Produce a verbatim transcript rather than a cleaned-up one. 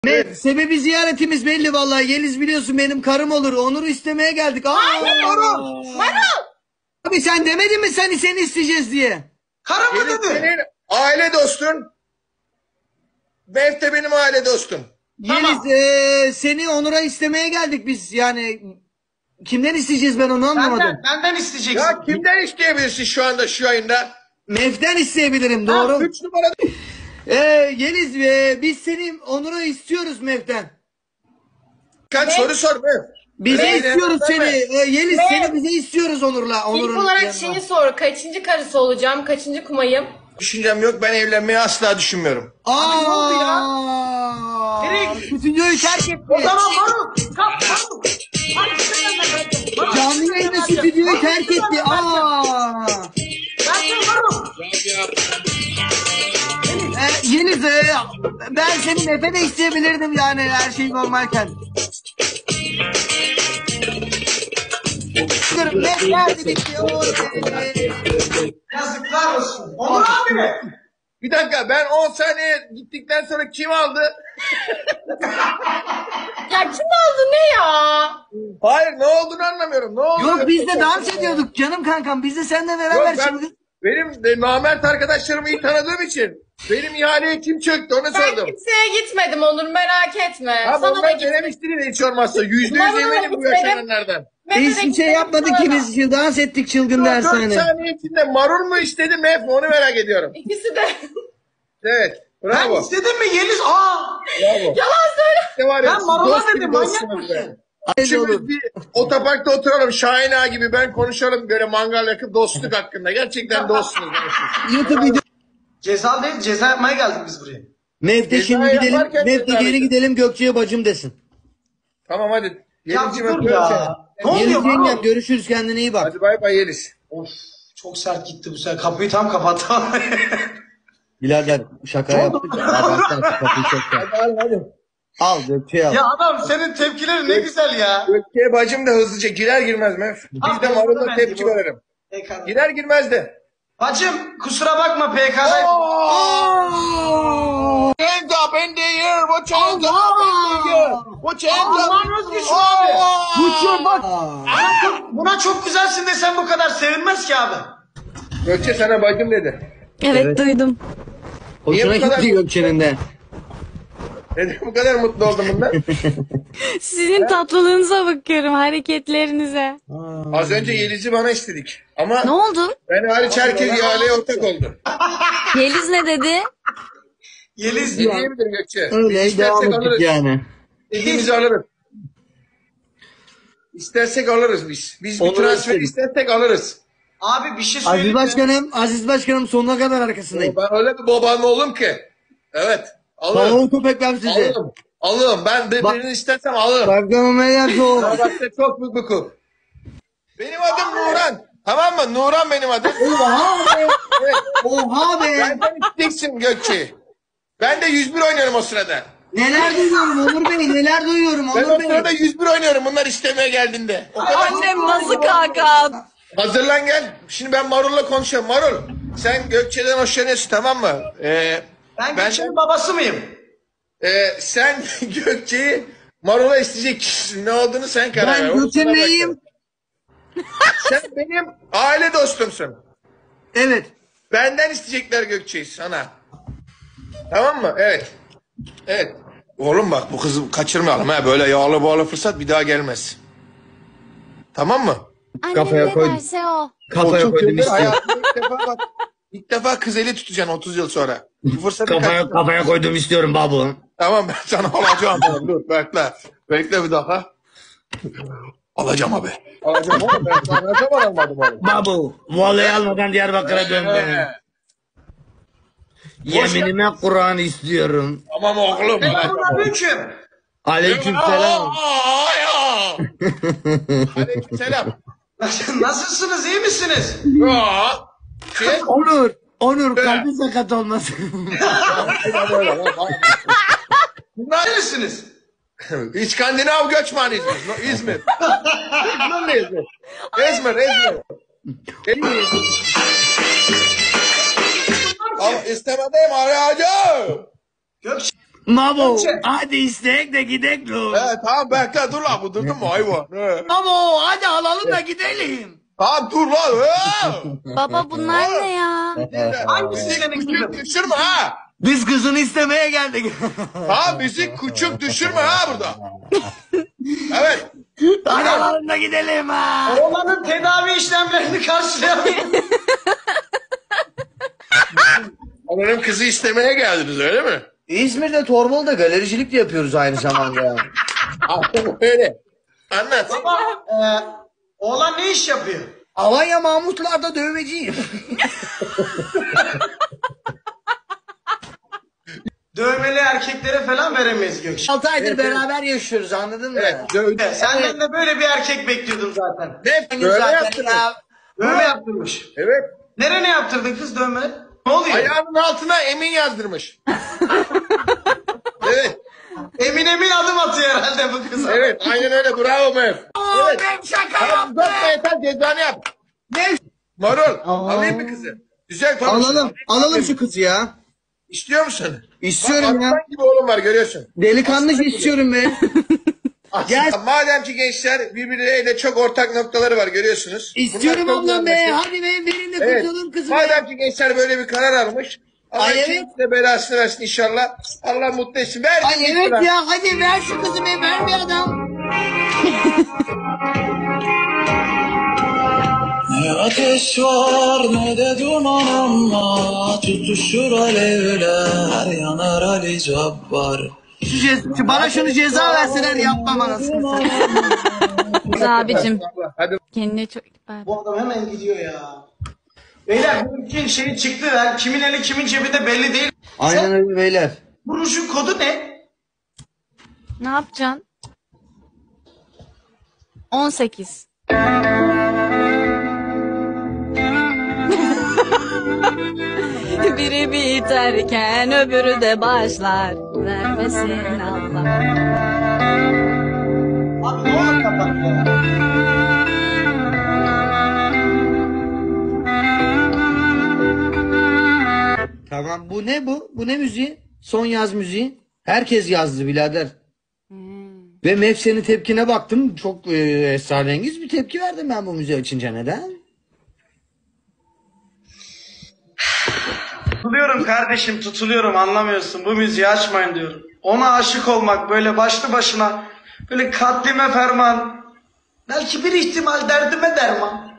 Evet, sebebi ziyaretimiz belli vallahi. Yeliz biliyorsun benim karım olur. Onur'u istemeye geldik. Aa, Hayır. Marul. Marul. Abi sen demedin mi seni seni isteyeceğiz diye? Karım mı Yeliz dedi? senin aile dostun. Mef de benim aile dostum. Tamam. Yeliz eee, seni Onur'a istemeye geldik biz. Yani kimden isteyeceğiz ben onu anlamadım. Benden, benden isteyeceksin. Ya kimden isteyebilirsin şu anda şu yayında? Mev'den isteyebilirim Ha, doğru. üç numara. Eee Yeliz eee, biz seni Onur'u istiyoruz Mev'den. Kaç soru sor Mef. Bize Öyle istiyoruz bir seni. yerden Eee, Yeliz Mev. seni bize istiyoruz Onur'la. Onur'un İlk olarak yanına. şeyi sor. Kaçıncı karısı olacağım? Kaçıncı kumayım? Düşüncem yok, ben evlenmeyi asla düşünmüyorum. Abi ne oldu ya? Aa, Nereye gidiyorsun? stüdyoyu terk etti. O zaman Marul. Kalk Marul. Hadi sen de Marul. Canlı yayında stüdyoyu terk etti. Aa. Ben de Marul. Ee, Yeliz e, ben senin Efe de isteyebilirdim yani her şey normalken. Dur, Mef geldi bitti. Oley. Yazıklar olsun. Onur abi mi? Bir dakika, ben on saniye gittikten sonra kim aldı? Ya kim aldı ne ya? Hayır, ne olduğunu anlamıyorum. Ne oldu? Yok biz de dans ediyorduk canım kankam. Biz de seninle beraber Yok, ben, şimdi. benim de namert arkadaşlarımı iyi tanıdığım için benim ihaleye kim çöktü onu Ben sordum. kimseye gitmedim Onur, merak etme. Abi Sana da onlar gitmedim. denemiştir hiç olmazsa. Yüzde yüz Marul'a eminim bu gitmedim. yaşananlardan. Biz hiçbir şey yapmadık ki biz şimdi dans ettik çılgın Dört dershane. saniye içinde marul mu istedi Mef mi onu merak ediyorum. İkisi de. Evet. Ben Bravo. istedim mi Yeliz? Aa. Bravo. Yalan söyle. İşte var ya, Ben siz marula dost gibi dedim, manyak dostsunuz be. mısın? Haydi olur. Şimdi bir otoparkta oturalım Şahin Ağa gibi ben konuşalım böyle mangal yakıp dostluk hakkında. Gerçekten dostsunuz. ben YouTube video. Ceza değil, ceza yapmaya geldik biz buraya. Mev'de Ceza şimdi gidelim. yaparken Mev'de ceza geri verin. gidelim Gökçe'ye bacım desin. Tamam hadi. Ya Yeliz'cim dur öpüyorum seni. ya. Ne Yeliz oluyor yengem Marul? görüşürüz kendine iyi bak. Hadi bay bay Yeliz. Of, çok sert gitti bu sefer. Kapıyı tam kapattı. Birader şaka yaptık. Abarttan kapıyı çok Hadi hadi hadi. Al Gökçe'ye al. Ya adam senin tepkilerin ne güzel ya. Gökçe'ye bacım da hızlıca girer girmez Mef. Biz Abi, de ben marulda ben tepki gibi. verelim. P K'da. Girer girmez de. Bacım kusura bakma P K'da. Hands up in the air. Put your hands up in the air. Put your hands up. Allah'ın özgüçlü abi. Uçuyor bak. Buna çok, buna çok güzelsin desem bu kadar sevinmez ki abi. Gökçe sana bacım dedi. Evet, Evet. duydum. Hoşuna Niye bu kadar- gitti Gökçe'nin de. Neden bu kadar mutlu oldun bundan? Sizin tatlılığınıza bakıyorum, hareketlerinize. Az önce Yeliz'i bana istedik. Ama Ne oldu? ben hariç herkes ihaleye ortak oldu. Yeliz ne dedi? Yeliz Ne ya. diyebilir Gökçe? Biz Öyle istersek devam ettik alırız. yani. İstediğimizi alırız. İstersek alırız biz. Biz bir Olur transfer istedim. istersek alırız. Abi bir şey Aziz söyleyeyim mi? Başkanım, Aziz Başkanım sonuna kadar arkasındayım. Ben öyle bir babanın oğlum ki. Evet. Alırım. Tamam köpekler sizi. Alırım. Alırım. Ben de Bak- birini istersem alırım. Başkanım meğer o. Fenerbahçe çok büyük bir kulüp. Benim adım Nuran. Tamam mı? Nuran benim adım. Oha be. Evet. Oha be. Benden isteyeceksin Gökçe'yi. Ben de yüz bir oynuyorum o sırada. Neler duyuyorum Onur Bey, neler duyuyorum Ben Onur o Bey. sırada yüz bir oynuyorum bunlar istemeye geldiğinde. O kadar Annem nasıl Hakan? hazırlan gel. Şimdi ben Marul'la konuşuyorum. Marul sen Gökçe'den hoşlanıyorsun tamam mı? Ee, Ben ben Gökçe'nin babası mıyım? e, sen Gökçe'yi Marul'a isteyecek kişisin. Ne olduğunu sen karar ver. Ben Onu Gökçe sana neyim? bırakıyorum. Sen benim aile dostumsun. Evet. Benden isteyecekler Gökçe'yi sana. Tamam mı? Evet. Evet. Oğlum bak bu kızı kaçırmayalım ha. Böyle yağlı bağlı fırsat bir daha gelmez. Tamam mı? Annem Kafaya ne koydum. derse o. Kafaya Çok koydum yıldır istiyorum. hayatımda ilk defa bak. İlk defa kız eli tutacaksın otuz yıl sonra. Bu fırsatı Kafaya, kaçırma. kafaya koydum istiyorum babu. Tamam ben sana alacağım. Dur bekle. Bekle bir dakika. Alacağım abi. Alacağım oğlum ben sana ne zaman almadım oğlum. Babu. Vallahi almadan Diyarbakır'a döndüm. Ee, Yeminime Kur'an istiyorum. Tamam oğlum. Selamünaleyküm. Aleyküm selam. Aleyküm selam. Nasılsınız, iyi misiniz? Ya. Şey, Onur. Onur kalbi sakat olmasın. bunlar Nerelisiniz? İskandinav göçmen İzmir. No, İzmir. İzmir mi İzmir? İzmir, İzmir. Al istemedeyim arayacağım. Gökçe. Mamo Gökçe. hadi istek de gidek lo. He tamam bekle dur lan bu durdun mu hayvan? He. Mamo hadi alalım da gidelim. Tamam dur lan. He. Baba bunlar ne ya? Hangisi Müzik senin küçük kızın? düşürme ha. Biz kızını istemeye geldik. Ha müzik küçük düşürme ha burada. Evet. Hadi alalım da gidelim ha. Oğlanın tedavi işlemlerini karşılayamıyor. Onların kızı istemeye geldiniz öyle mi? İzmir'de Torbalı'da galericilik de yapıyoruz aynı zamanda ya. Aslında öyle. Anlat. Baba, e, oğlan ne iş yapıyor? Alanya Mahmutlar'da dövmeciyim. Dövmeli erkeklere falan veremeyiz Gökçe. altı aydır beraber yaşıyoruz anladın mı? Evet. Dövdü. Senden de böyle bir erkek bekliyordum zaten. Ne? Böyle Böyle zaten yaptın. ya. Dövme yaptırmış. Evet. Nereye yaptırdın kız dövme? Ne oluyor? Ayağının altına Emin yazdırmış. Evet. Emin emin adım atıyor herhalde bu kız. Evet. Aynen öyle. Bravo Mev. Aa, Evet. ben şaka Tamam yaptım. uzatma yeter cezanı yap. Ne? Marul. Alayım mı kızı? Güzel konuş. Alalım, alalım şu kızı ya. İstiyor musun? İstiyorum Bak, ya. aslan gibi oğlum var görüyorsun. Delikanlı istiyorum be. Gel. Madem ki gençler birbirleriyle çok ortak noktaları var görüyorsunuz. İstiyorum Bunlar çok ablam be. anlaşıyor. Hadi be verin de Evet. kurtulalım kızı be. Madem ki gençler böyle bir karar almış. Allah Ay, evet. kimse belasını versin inşallah. Allah mutlu etsin. Ver. Ay evet ya hadi ver şu kızı be ver bir adam. Ne ateş var ne de duman ama tutuşur alevler yanar Ali Cabbar. Şu cez- bana şunu ceza verseler yapmam anasını satayım. Kız abicim. Hadi. Kendine çok iyi bak. Bu adam hemen gidiyor ya. Beyler bunun şey çıktı. Yani kimin eli kimin cebinde belli değil. Aynen öyle beyler. Bu rujun kodu ne? Ne yapacaksın? on sekiz. Biri biterken öbürü de başlar. Vermesin Allah. Abi ne var kafanda? Tamam bu ne bu? Bu ne müziği? Son yaz müziği. Herkes yazdı birader. Ve Mev senin tepkine baktım. Çok e, esrarengiz bir tepki verdim ben bu müziği açınca. Neden? Tutuluyorum kardeşim tutuluyorum anlamıyorsun. Bu müziği açmayın diyorum. Ona aşık olmak böyle başlı başına böyle katlime ferman. Belki bir ihtimal derdime derman.